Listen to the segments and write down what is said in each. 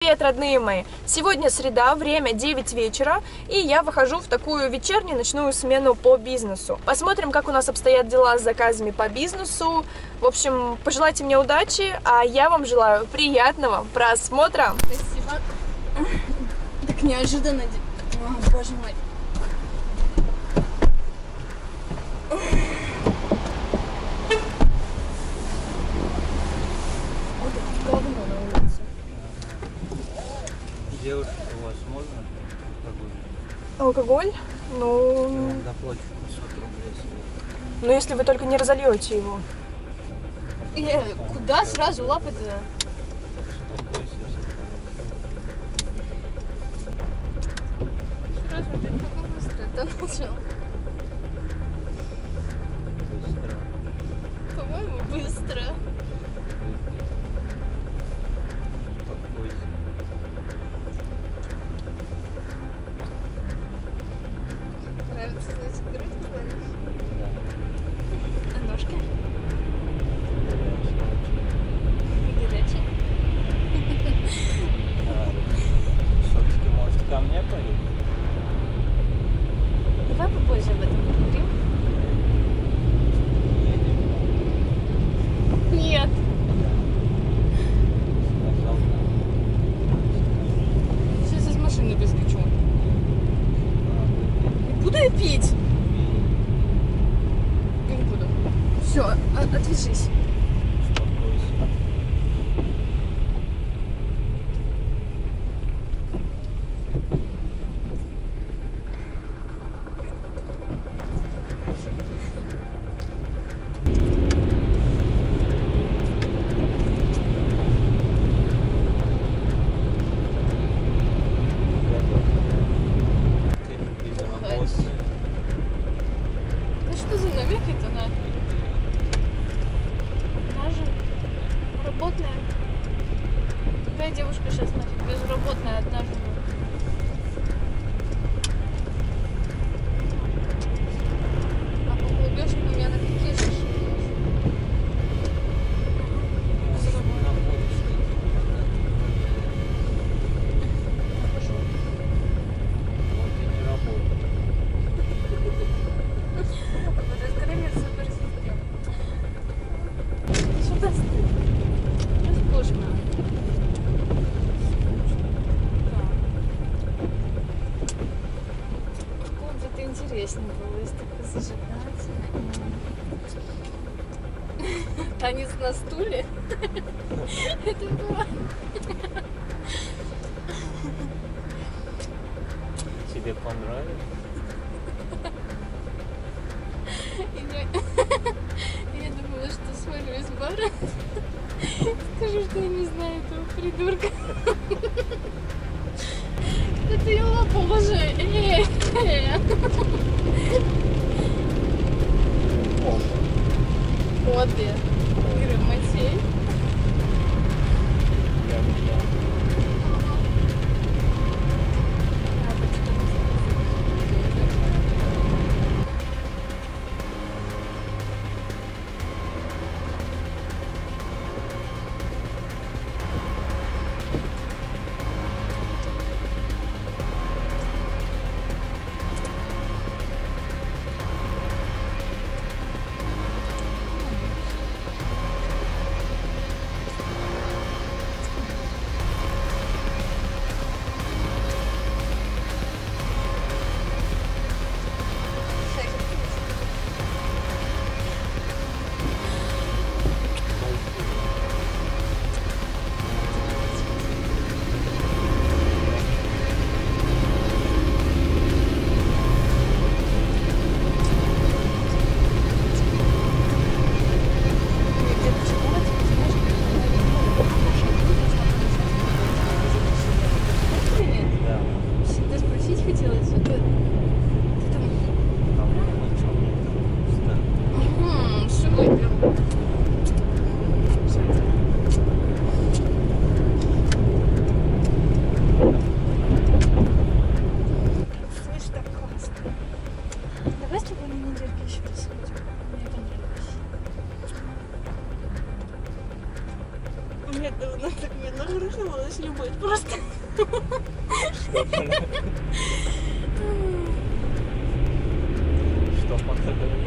Привет, родные мои! Сегодня среда, время 9 вечера, и я выхожу в такую вечернюю ночную смену по бизнесу. Посмотрим, как у нас обстоят дела с заказами по бизнесу. В общем, пожелайте мне удачи, а я вам желаю приятного просмотра. Спасибо. Так неожиданно. О, боже мой. Вот это говно на улице. Девушка, у вас можно алкоголь? Алкоголь? Ну... Я вам доплачу 500 рублей сверху. Ну, если вы только не разольете его. Куда сразу лапать-то? Сразу ты как быстро это начал. Быстро. По-моему, быстро. Успокойся. Нравится, значит, грудь говоришь? Да. А ножки? Горячая. Горячие. Все-таки, может, ко мне поедешь? Давай попозже об этом поговорим. Едем. Нет. Сказал, Сейчас из машины выскочу. Не буду я пить. Я не буду. Все, отвяжись. успокойся. Ты безработная. Да что за намеки-то на? Она же работная. Какая девушка сейчас нафиг безработная одна живет? А по клубешкам я на какие шишки? На поле стоит. Пошел. Вот и не работает. Разгромится президент. Что-то стыдно. Скучно. Да. Комната интереснее было, если так зажигать. Танец на стуле. Это было. Тебе понравилось? Я думала, что свалю из бара. Скажу, что я не знаю этого придурка. Да ты его положи. Обе. Грамотей. Я взял. Что можно говорить?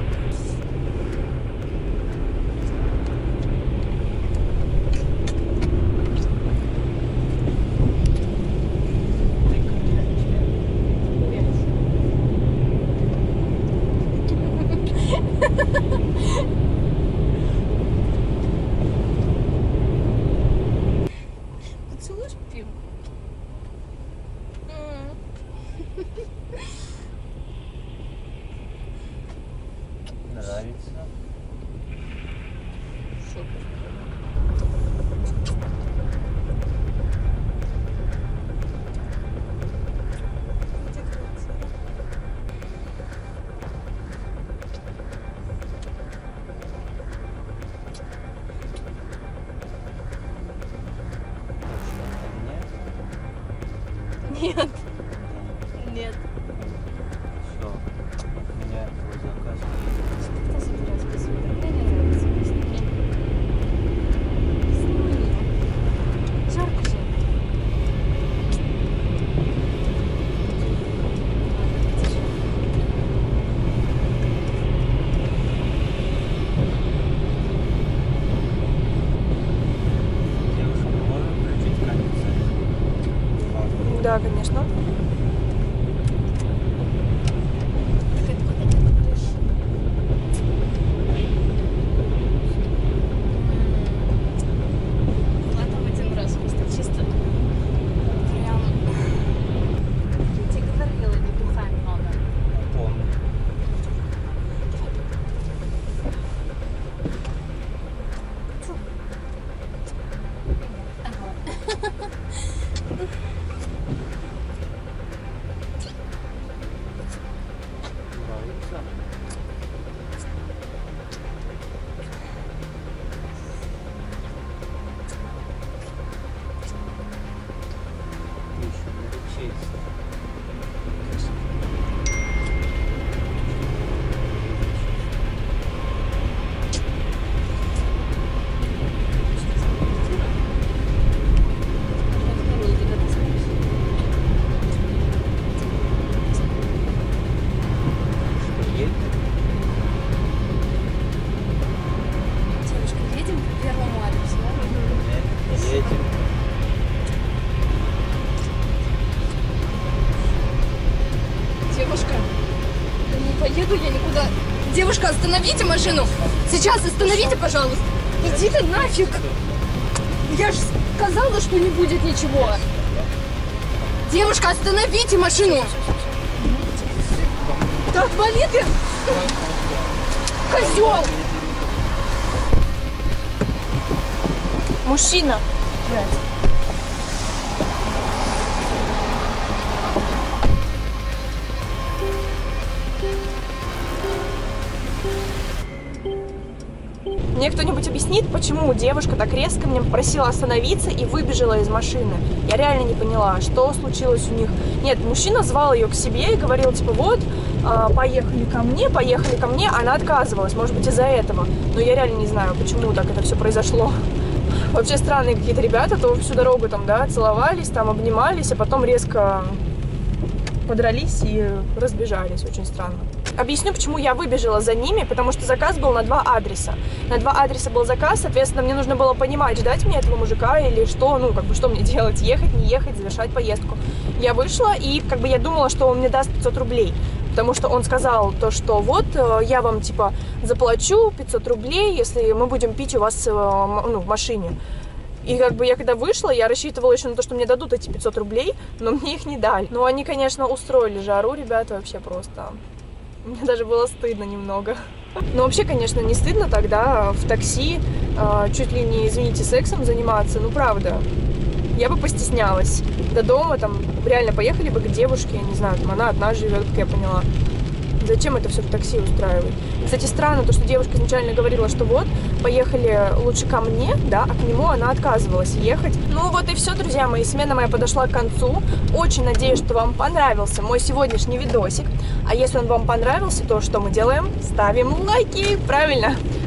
Поцелуешь пиво? Нравится. Нет. Нет. Все. Отменяем твой заказ. Кто собирается посмотреть? Мне не нравится. Жарко же. Девушка, можно включить кондиционер? Да, конечно. Ладно, в один раз просто чисто прям. Я тебе говорила, не бухай много. Помню. Нравится? Еще не рычись. Едем? Девушка, едем по первому адресу, да? Нет, едем. Девушка, да не поеду я никуда. Девушка, остановите машину. Сейчас остановите, пожалуйста. Иди ты нафиг. Я же сказала, что не будет ничего. Девушка, остановите машину. Да отвали ты. Козел. Мужчина. Мне кто-нибудь объяснит, почему девушка так резко меня попросила остановиться и выбежала из машины? Я реально не поняла, что случилось у них. Нет, мужчина звал ее к себе и говорил, типа, вот, поехали ко мне. Она отказывалась, может быть, из-за этого. Но я реально не знаю, почему так это все произошло. Вообще странные какие-то ребята, то всю дорогу там, да, целовались, там обнимались, а потом резко подрались и разбежались. Очень странно. Объясню, почему я выбежала за ними, потому что заказ был на 2 адреса. На 2 адреса был заказ, соответственно, мне нужно было понимать, ждать мне этого мужика или что, ну, как бы, что мне делать, ехать, не ехать, завершать поездку. Я вышла, и, как бы, я думала, что он мне даст 500 рублей, потому что он сказал то, что вот, я вам, типа, заплачу 500 рублей, если мы будем пить у вас, ну, в машине. И как бы я когда вышла, я рассчитывала еще на то, что мне дадут эти 500 рублей, но мне их не дали. Но они, конечно, устроили жару, ребята, вообще просто. Мне даже было стыдно немного. Но вообще, конечно, не стыдно тогда в такси чуть ли не, извините, сексом заниматься. Ну, правда. Я бы постеснялась. До дома там реально поехали бы к девушке, я не знаю, там она одна живет, как я поняла. Зачем это все в такси устраивать? Кстати, странно то, что девушка изначально говорила, что вот, поехали лучше ко мне, да, а к нему она отказывалась ехать. Ну вот и все, друзья мои, смена моя подошла к концу. Очень надеюсь, что вам понравился мой сегодняшний видосик. А если он вам понравился, то что мы делаем? Ставим лайки, правильно?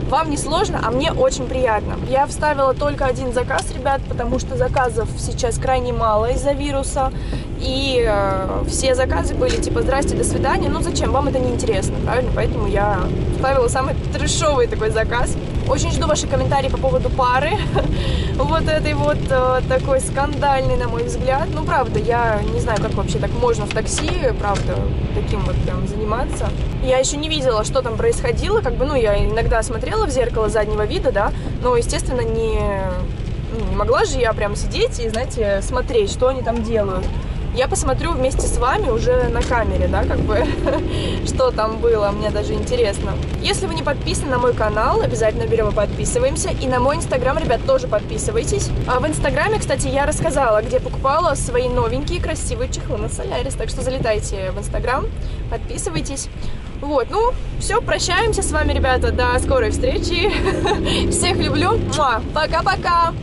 вам не сложно, а мне очень приятно. Я вставила только один заказ, ребят, потому что заказов сейчас крайне мало из-за вируса. И все заказы были типа «Здрасте, до свидания». Ну зачем? Вам это не интересно, правильно? Поэтому я вставила самый трэшовый такой заказ. Очень жду ваши комментарии по поводу пары. Вот этой вот такой скандальный, на мой взгляд. Ну, правда, я не знаю, как вообще так можно в такси, правда, таким вот прям заниматься. Я еще не видела, что там происходило. Как бы, ну, я иногда смотрела в зеркало заднего вида, да, но, естественно, не могла же я прям сидеть и, знаете, смотреть, что они там делают. Я посмотрю вместе с вами уже на камере, да, как бы, что там было, мне даже интересно. Если вы не подписаны на мой канал, обязательно берем и подписываемся. И на мой инстаграм, ребят, тоже подписывайтесь. А в инстаграме, кстати, я рассказала, где покупала свои новенькие красивые чехлы на Solaris. Так что залетайте в инстаграм, подписывайтесь. Вот, ну, все, прощаемся с вами, ребята, до скорой встречи. Всех люблю. Пока-пока.